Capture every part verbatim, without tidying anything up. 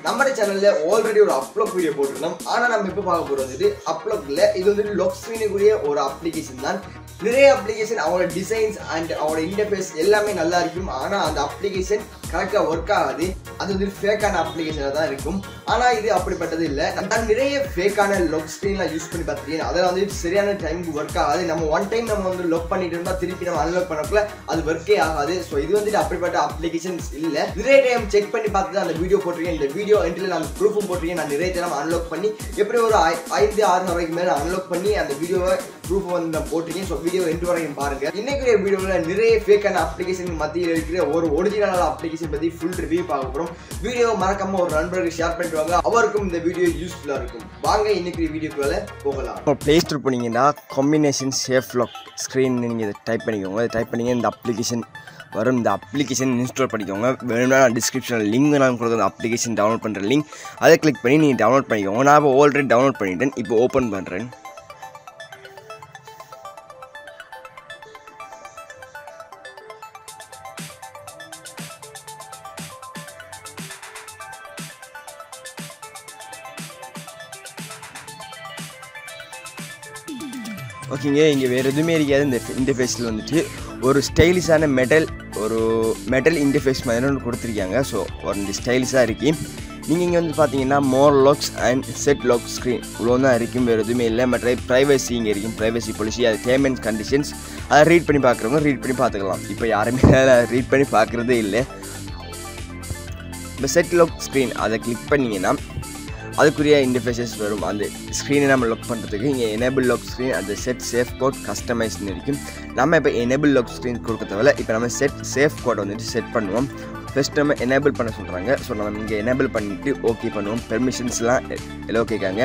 நம்ம சேனல்ல ஆல்ரெடி ஒரு அப்லோட் வீடியோ போட்டுருந்தோம். ஆனா நம்ம இப்ப பார்க்க போறது வந்து அப்லோட் இல்ல, இது வந்து லாக் ஸ்கிரீனுக்குரிய ஒரு அப்ளிகேஷன் தான். நிறைய அப்ளிகேஷன் அவங்களோட டிசைன்ஸ் அண்ட் அவங்களோட இன்டர்ஃபேஸ் எல்லாமே நல்லா இருக்கும். ஆனா அந்த அப்ளிகேஷன் கரெக்டா ஒர்க் ஆகாது. அது வந்து ஃபேக்கான அப்ளிகேஷனா தான் இருக்கும். ஆனா இது அப்படிப்பட்டது இல்லை. நான் நிறைய ஃபேக்கான லாக் ஸ்கிரீன்லாம் யூஸ் பண்ணி பார்த்துருக்கேன். அதெல்லாம் வந்து சரியான டைமுக்கு ஒர்க் ஆகாது. நம்ம ஒன் டைம் நம்ம வந்து லாக் பண்ணிட்டு இருந்தா திருப்பி நம்ம அன்லாக் பண்ணக்குள்ள அது ஒர்க்கே ஆகாது. ஸோ இது வந்துட்டு அப்படிப்பட்ட அப்ளிகேஷன்ஸ் இல்லை. நிறைய டைம் செக் பண்ணி பார்த்துட்டு அந்த வீடியோ போட்டிருக்கேன். இந்த வீடியோ எண்டில் நான் ப்ரூஃபும் போட்டிருக்கேன். நான் நிறைய டைம் அன்லாக் பண்ணி எப்படி ஒரு ஐந்து ஆறு வரைக்கும் மேலே அன்லாக் பண்ணி அந்த வீடியோவை ப்ரூஃப் வந்து நான் போட்டிருக்கேன். ஸோ வீடியோ எண்டு வரைக்கும் பாருங்க. இன்னைக்கு வீடியோவில் நிறைய ஃபேக்கான அப்ளிகேஷன் மத்தியில் இருக்கிற ஒரு ஒரிஜினல் அப்ளிகேஷன் பற்றி ஃபுல் ரிவ்யூ பார்க்க போகிறோம். வீடியோ மறக்காம ஒரு நண்பருக்கு ஷேர் பண்ணிட்டு வாங்க, அவருக்கும் இந்த வீடியோ யூஸ்ஃபுல்லாக இருக்கும். வாங்க இன்னைக்கு வீடியோக்குள்ள போகலாம். இப்போ ப்ளே ஸ்டோர் போனீங்கன்னா காம்பினேஷன் சேஃப் லாக் ஸ்க்ரீன் நீங்கள் இதை டைப் பண்ணிக்கோங்க. டைப் பண்ணிங்க இந்த அப்ளிகேஷன் வரும். இந்த அப்ளிகேஷன் இன்ஸ்டால் பண்ணிக்கோங்க. வேணும்னா நான் டிஸ்கிரிப்ஷனில் லிங்க் நான் கொடுக்குற அந்த அப்ளிகேஷன் டவுன்லோட் பண்ணுற லிங்க் அதை கிளிக் பண்ணி நீங்கள் டவுன்லோட் பண்ணிக்கோங்க. நான் இப்போ ஆல்ரெடி டவுன்லோட் பண்ணிட்டேன். இப்போ ஓப்பன் பண்ணுறேன். ஓகேங்க, இங்கே வேறு எதுவுமே இருக்காது. இந்த இன்டர்ஃபேஸில் வந்துட்டு ஒரு ஸ்டைலிஷான மெட்டல் ஒரு மெட்டல் இன்டர்ஃபேஸ் மாதிரி ஒன்று கொடுத்துருக்காங்க. ஸோ ஒரு இந்த ஸ்டைலிஷாக இருக்கு. நீங்கள் இங்கே வந்து பார்த்தீங்கன்னா more locks and set lock screen இவ்வளோ தான் இருக்கும். வேறு எதுவுமே இல்லை. மற்ற ப்ரைவசி இங்கே இருக்கும். ப்ரைவசி பாலிசி, அது பேமெண்ட் கண்டிஷன்ஸ், அதை ரீட் பண்ணி பார்க்குறவங்க ரீட் பண்ணி பார்த்துக்கலாம். இப்போ யாருமே அதை ரீட் பண்ணி பார்க்குறதே இல்லை. இப்போ செட் லாக் ஸ்க்ரீன் அதை கிளிக் பண்ணிங்கன்னா அதுக்குரிய இன்டர்ஃபேஸஸ் வரும். அந்த ஸ்க்ரீனை நம்ம லாக் பண்ணுறதுக்கு இங்கே எனேபிள் லாக் ஸ்க்ரீன், அந்த செட் சேஃப் கோட் கஸ்டமைஸ்னு இருக்கும். நம்ம இப்போ எனேபிள் லாக் ஸ்க்ரீன் கொடுக்க தேவையில்ல. இப்போ நம்ம செட் சேஃப் கோட் வந்துட்டு செட் பண்ணுவோம். ஃபஸ்ட் நம்ம எனேபிள் பண்ண சொல்கிறாங்க. ஸோ நம்ம இங்கே எனேபிள் பண்ணிவிட்டு ஓகே பண்ணுவோம். பெர்மிஷன்ஸ்லாம் எல்லோ கேட்காங்க.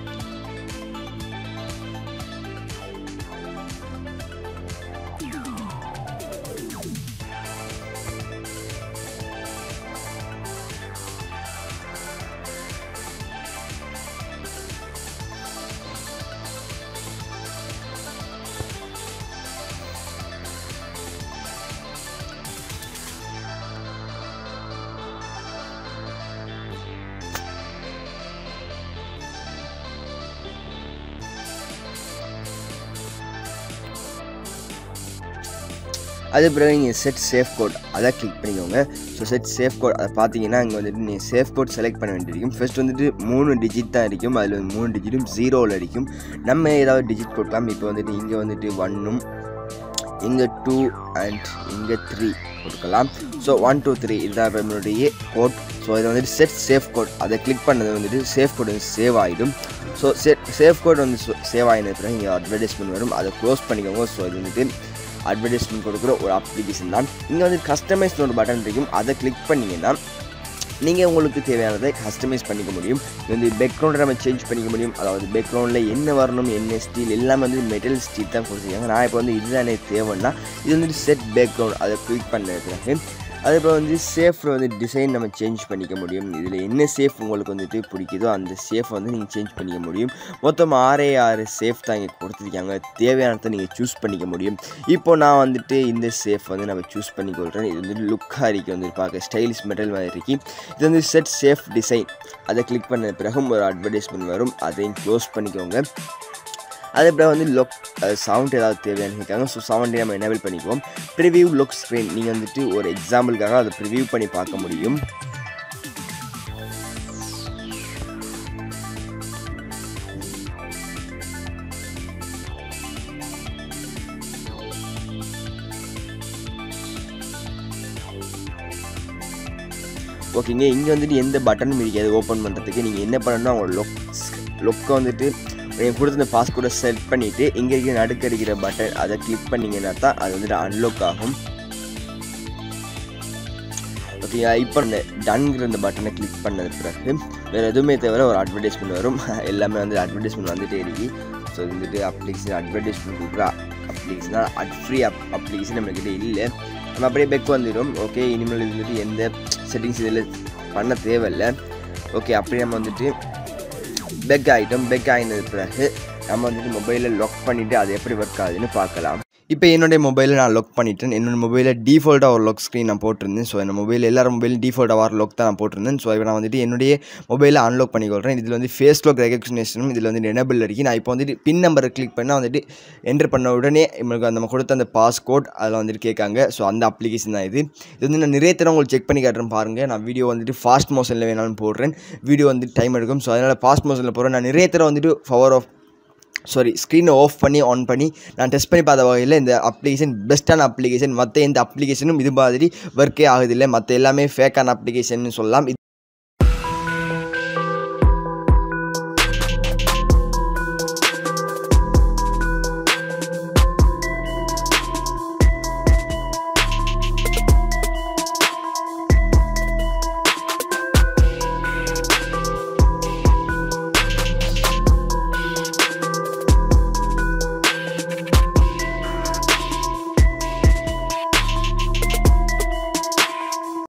அது பிறகு நீங்கள் செட் சேஃப் கோட் அதை கிளிக் பண்ணிக்கோங்க. ஸோ செட் சேஃப் கோட் அதை பார்த்தீங்கன்னா இங்கே வந்துட்டு நீங்கள் சேஃப் கோட் செலக்ட் பண்ண வேண்டியிருக்கும். ஃபர்ஸ்ட் வந்துட்டு மூணு டிஜிட் தான் இருக்கும். அதில் வந்து மூணு டிஜிட்டும் ஜீரோவில் இருக்கும். நம்ம ஏதாவது டிஜிட் கொடுக்கலாம். இப்போ வந்துட்டு இங்கே வந்துட்டு ஒன்னும் இங்கே டூ அண்ட் இங்கே த்ரீ கொடுக்கலாம். ஸோ ஒன் டூ த்ரீ இதுதான் நம்மளுடைய கோட். ஸோ இதை வந்துட்டு செட் சேஃப் கோட் அதை கிளிக் பண்ணது வந்துட்டு சேஃப் கோட் வந்து சேவ் ஆகிடும். ஸோ செட் சேஃப் கோட் வந்து சேவ் ஆகின பிறகு இங்கே அட்வர்டைஸ்மெண்ட் வரும். அதை க்ளோஸ் பண்ணிக்கோங்க. ஸோ இது வந்துட்டு அட்வர்டைஸ்மெண்ட் கொடுக்குற ஒரு அப்ளிகேஷன் தான். இங்கே வந்து கஸ்டமைஸ்னு ஒரு பட்டன் இருக்கும். அதை கிளிக் பண்ணிங்கன்னா நீங்கள் உங்களுக்கு தேவையானதை கஸ்டமைஸ் பண்ணிக்க முடியும். இது வந்து பேக்ரவுண்டை நம்ம சேஞ்ச் பண்ணிக்க முடியும். அதாவது பேக்ரவுண்டில் என்ன வரணும், என்ன ஸ்டீல் எல்லாமே வந்து மெட்டல் ஸ்டீல் தான் கொடுத்துருக்காங்க. நான் இப்போ வந்து இதுதான் எனக்கு தேவைன்னா இது வந்துட்டு செட் பேக்ரவுண்ட் அதை கிளிக் பண்ண பிறகு அது இப்போ வந்து சேஃபில் வந்து டிசைன் நம்ம சேஞ்ச் பண்ணிக்க முடியும். இதில் என்ன சேஃப் உங்களுக்கு வந்துட்டு பிடிக்குதோ அந்த சேஃப் வந்து நீங்கள் சேஞ்ச் பண்ணிக்க முடியும். மொத்தம் ஆறே ஆறு சேஃப் தான் இங்கே கொடுத்துருக்காங்க. தேவையானதை நீங்கள் சூஸ் பண்ணிக்க முடியும். இப்போ நான் வந்துட்டு இந்த சேஃப் வந்து நம்ம சூஸ் பண்ணிக்கொள்கிறேன். இது வந்துட்டு லுக்காக இருக்குது, வந்து பார்க்க ஸ்டைலிஷ் மெட்டல் மாதிரி இருக்குது. இது வந்து செட் சேஃப் டிசைன் அதை கிளிக் பண்ண பிறகும் ஒரு அட்வர்டைஸ்மெண்ட் வரும். அதையும் க்ளோஸ் பண்ணிக்கோங்க. அதே பிறகு வந்து லுக் சவுண்ட் ஏதாவது தேவையானு கேட்காங்க. ஸோ சவுண்டை நம்ம எனேபிள் பண்ணிக்குவோம். ப்ரிவியூ லுக் ஸ்க்ரீன் நீங்கள் வந்துட்டு ஒரு எக்ஸாம்பிளுக்காக அதை ப்ரிவியூ பண்ணி பார்க்க முடியும். ஓகேங்க, இங்கே வந்துட்டு எந்த பட்டனும் இருக்காது ஓப்பன் பண்ணுறதுக்கு. நீங்கள் என்ன பண்ணணும்னா உங்களோட லொக் லொக்கை வந்துட்டு நீங்கள் கொடுத்த பாஸ்கோடை செட் பண்ணிவிட்டு இங்கே இருக்கிற நடுக்க அடிக்கிற பட்டன் அதை கிளிக் பண்ணிங்கன்னா தான் அது வந்துட்டு அன்லாக் ஆகும். ஓகே, இப்போ இந்த டன்கிற இந்த பட்டனை கிளிக் பண்ணது பிறகு வேறு எதுவுமே தவிர ஒரு அட்வர்டைஸ்மெண்ட் வரும். எல்லாமே வந்து அட்வர்டைஸ்மெண்ட் வந்துகிட்டே இருக்கு. ஸோ இது வந்துட்டு அப்ளிகேஷன் அட்வர்டைஸ்மெண்ட் கொடுக்குற அப்ளிகேஷன் தான். அட் ஃப்ரீ அப் அப்ளிகேஷன் நம்மக்கிட்ட இல்லை. நம்ம அப்படியே பெக் வந்துடும். ஓகே, இனிமேல் இது வந்துட்டு எந்த செட்டிங்ஸ் இதில் பண்ண தேவையில்லை. ஓகே, அப்படியே நம்ம வந்துட்டு பெக் ஆகிட்டோம். பெக் ஆகினது பிறகு நம்ம வந்துட்டு மொபைலில் லாக் பண்ணிவிட்டு அது எப்படி ஒர்க் ஆகுதுன்னு பார்க்கலாம். இப்போ என்னுடைய மொபைலில் நான் லாக் பண்ணிட்டேன். என்னோட மொபைலில் டிஃபால்ட்டாக ஒரு லாக் ஸ்க்ரீன் நான் போட்டிருந்தேன். ஸோ என்னோட மொபைல் எல்லாரும் மொபைலும் டிஃபால்ட்டாக வர லாக் தான் நான் போட்டிருந்தேன். ஸோ இப்போ நான் வந்துட்டு என்னுடைய மொபைலை அன்லாக் பண்ணிக்கொள்கிறேன். இதில் வந்து ஃபேஸ் லாக் ரெகக்னிஷனும் இதில் வந்து எனேபிள் இருக்குது. நான் இப்போ வந்துட்டு பின் நம்பரை கிளிக் பண்ணால் வந்துட்டு என்டர் பண்ண உடனே நம்மளுக்கு நம்ம கொடுத்த அந்த பாஸ்கோட் அதில் வந்துட்டு கேட்காங்க. ஸோ அந்த அப்ளிகேஷன் தான் இது. இது வந்து நான் நிறைய தடவை உங்களுக்கு செக் பண்ணி காட்டுறேன் பாருங்கள். நான் வீடியோ வந்துட்டு ஃபாஸ்ட் மோஷனில் வேணாலும் போடுறேன். வீடியோ வந்துட்டு டைம் எடுக்கும். ஸோ அதனால் ஃபாஸ்ட் மோஷனில் போடுறேன். நான் நிறைய தடவை வந்துட்டு பவர் ஆஃப் சாரி ஸ்க்ரீனை ஆஃப் பண்ணி ஆன் பண்ணி நான் டெஸ்ட் பண்ணி பார்த்த வகையில் இந்த அப்ளிகேஷன் பெஸ்ட்டான அப்ளிகேஷன். மற்ற எந்த அப்ளிகேஷனும் இது மாதிரி ஒர்க்கே ஆகுதில்லை. மற்ற எல்லாமே ஃபேக்கான அப்ளிகேஷன் சொல்லலாம்.